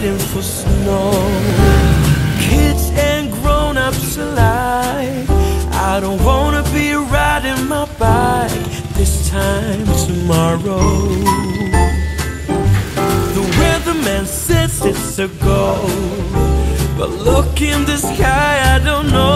waiting for snow. Kids and grown-ups alike, I don't wanna be riding my bike this time tomorrow. The weatherman says it's a go, but look in the sky, I don't know.